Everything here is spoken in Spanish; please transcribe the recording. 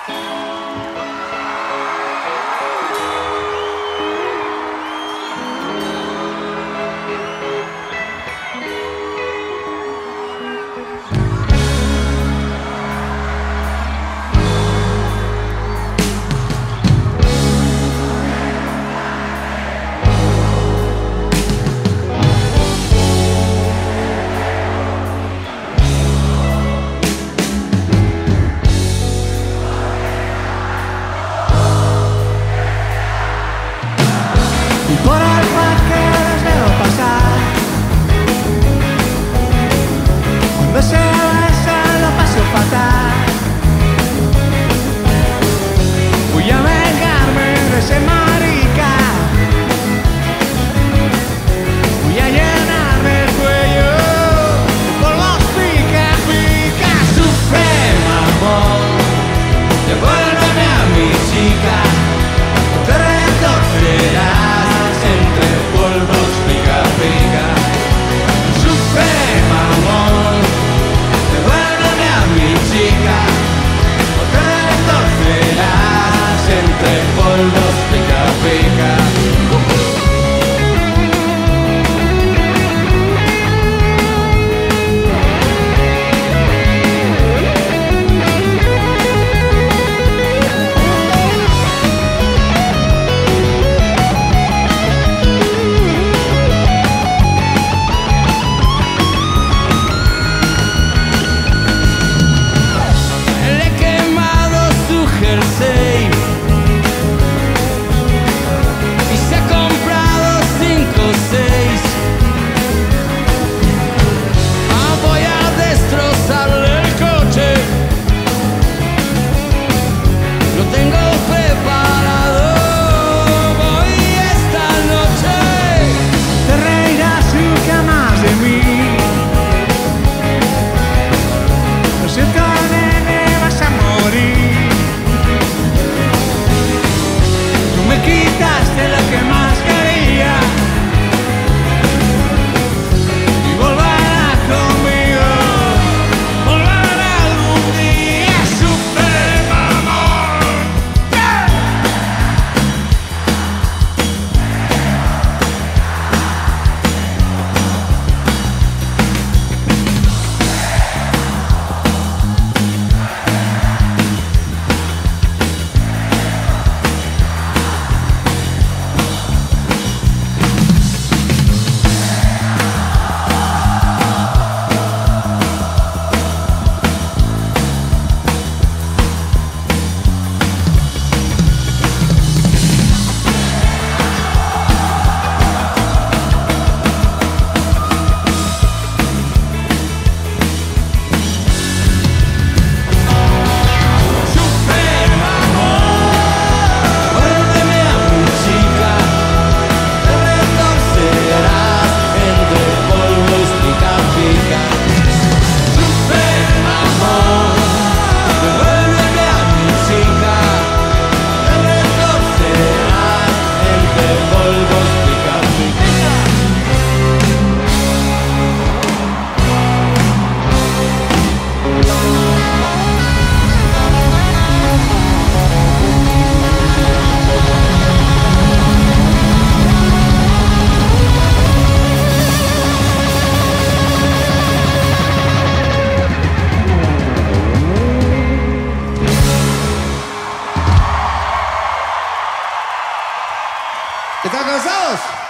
Y por el parque les veo pasar. Cuando se besan lo paso fatal. Voy a vengarme de ese marica. Voy a llenarme el cuello de polvos pica, pica. Sufre, mamón, devuélveme a mi chica. Te retorcerás entre polvos pica, pica. Sufre, mamón, devuélveme a mi chica. Te retorcerás entre polvos pica, pica. Y se ha comprado 5 o 6. Voy a destrozarle el coche. Lo tengo preparado. Voy esta noche. Te reirás nunca más de mí. Lo siento, nene, vas a morir. Me quitaste lo que más quería y volverá conmigo, volverá algún día. Sufre, mamón, yeah. ¿Están cansados?